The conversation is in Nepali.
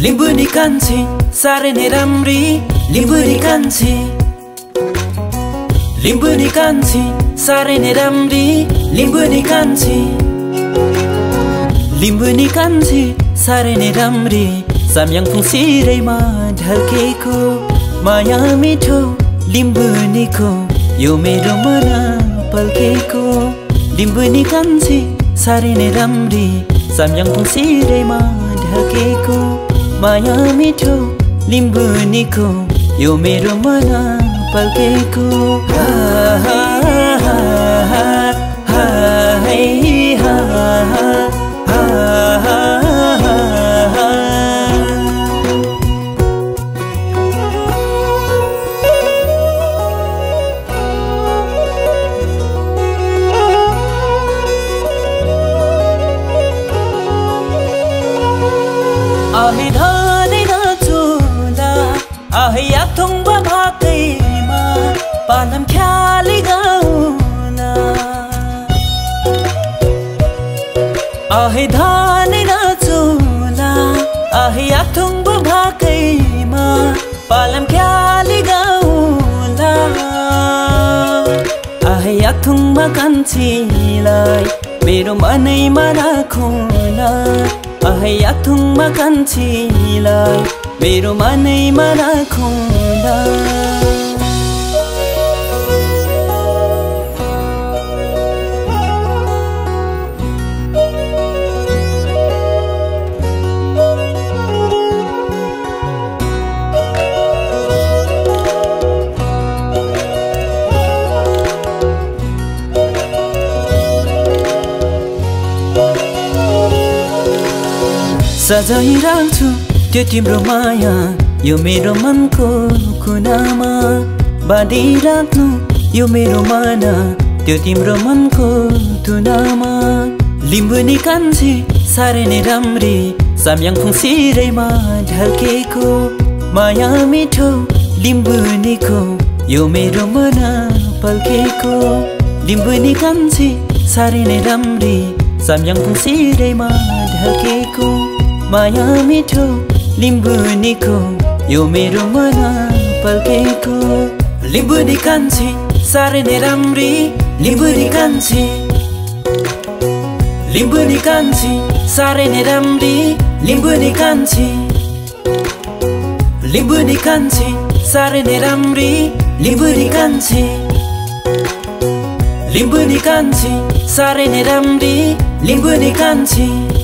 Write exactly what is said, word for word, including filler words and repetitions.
लिम्बू नि कान्छी साह्रै नै राम्री लिम्बू नि कान्छी लिम्बू नि कान्छी साह्रै नै राम्री लिम्बू नि कान्छी लिम्बू नि कान्छी साह्रै नै राम्री साम्याङफुङ सिरैमा ढल्केको माया मिठो लिम्बू निको यो मेरो मन पल्केको लिम्बू नि कान्छी साह्रै नै राम्री साम्याङफुङ सिरैमा ढल्केको माया मिठो लिम्बू निको यो मेरो मन पल्केको हा हा हा हा हा है हा हा हा हा हा आहे धानै नाचुला आहे याथुङबा भाकैमा पालम ख्याली गाउला आहे धानै नाचुला आहे याथुङबा भाकैमा पालम ख्याली गाउला आहे याथुङमा कान्छीलाई मेरो मनैमा राखौँला आहे याथुङमा कान्छीलाई मेरो मनैमा राखौँला सजाइराख्छु त्यो तिम्रो माया यो मेरो मनको कुनामा बाँधिराख्नु यो मेरो मन त्यो तिम्रो मनको तुनामा लिम्बू नि कान्छी साह्रै नै राम्री साम्याङफुङ सिरैमा ढल्केको माया मिठो लिम्बू निको यो मेरो मन पल्केको लिम्बू नि कान्छी साह्रै नै राम्री साम्याङफुङ सिरैमा ढल्केको माया मिठो लिम्बू निको यो मेरो मन पल्केको लिम्बू नि कान्छी साह्रै नै राम्री लिम्बू नि कान्छी लिम्बू नि कान्छी साह्रै नै राम्री लिम्बू नि कान्छी लिम्बू नि कान्छी साह्रै नै राम्री लिम्बू नि कान्छी लिम्बू नि कान्छी साह्रै नै राम्री लिम्बू नि कान्छी